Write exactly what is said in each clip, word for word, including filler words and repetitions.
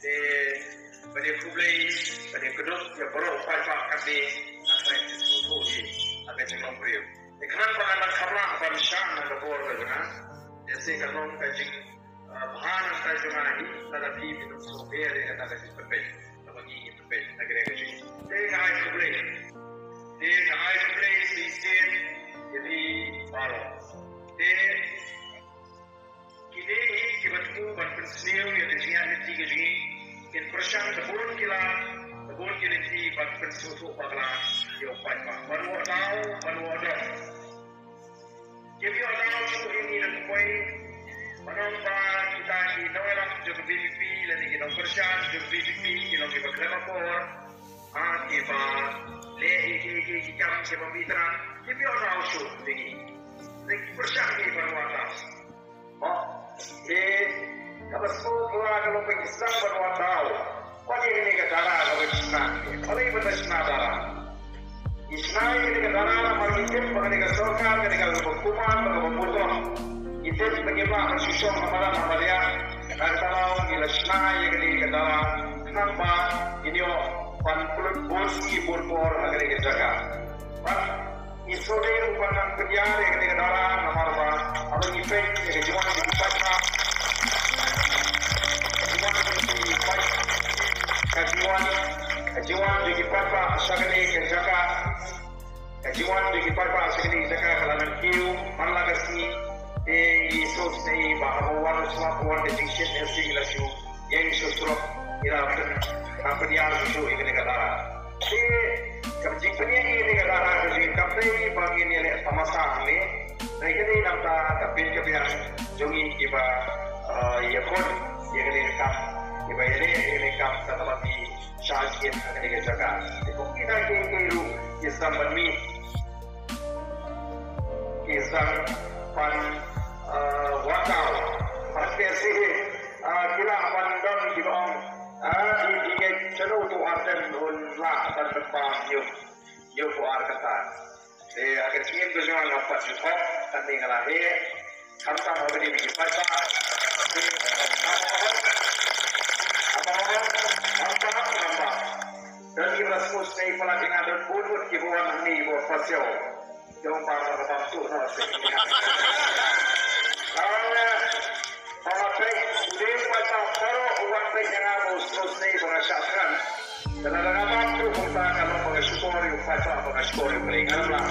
de pada kublai pada kedok ya baru pai pak kami apa itu tu di ada cakap beliau. Ikhwan pada khabar pada syam dan bor kerana jasa kalau kaji bahan kaji lagi pada di minum sober yang ada di tempat bagi tempat negara kaji. Tengah kublai, tengah kublai sistem jadi baru. Tengah kini kita tu berpersel yang dijian di kaji. In persian tebun kila tebun kila di berpersel tu bagla yo pai pak baru tahu baru ada. Jadi orang tu ini dan koi menambah kita di dalam juga B B P lagi kita persian juga B B P kita kita kerja por ah kita le iki iki kita kita mitra jadi orang tu ini lagi persian ini baru ada. Oh, eh kalau semua kalau Islam baru tahu, apa yang ini kata kalau Islam, apa yang betul Islam darah. Islam ini kata darah marikip, bagaimana kita sorkan, bagaimana kita hukuman, bagaimana pembunuh. Itu penyebab bersusun kepada manusia. Dan kalau kita Islam ini kata darah, kenapa ini orang kulit bosi berbor agar kita jaga. Islam bukan penjara yang kata darah, nama apa? Apa yang kita yang cuma kita kajian kajian di papa sagani kerjaka kajian di papa sagani kerjaka kalangan kiu malagasi eh isos nei bahawan semua kawan decision yang singlasu yang susro ira company yang itu ini negara eh kerja company ini negara kerja company bagi ni samasa ni nah ini nampak tapi kebiasaan jongi kiba ya kon yang ini kam kiba ini ini kam setelah di syariat akan dijaga. Itu kita kira Islam bermi Islam pan wakau pasti sih kira pandang di bawah di di channel tu ada lah dan depan yuk yuk buat kata. Eh akan ingin berjuang apa juga nanti kalau he kata mau beri bagi pasal dan kita semua stay pada dengan dan bunuh kibuan ini buat pasal jangan pada pada tu nasi. Kalau kalau pay udah pasal kalau uang pay jangan terus stay pada syakran. Dan ada apa tu kita kalau pakai syukur yang pasal pakai syukur yang beringat lah.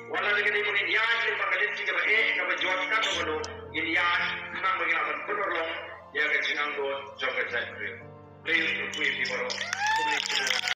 wala lagi ni mungkin ya ni pakalit tiga ba eh kaba jawab kan bodo ini ya nang bagi akan penolong ya ke sinang do joget saya please to kuih di bawah